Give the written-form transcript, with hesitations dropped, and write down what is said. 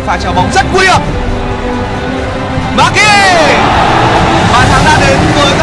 pha chào bóng rất nguy hiểm. McKee, bàn thắng đã đến với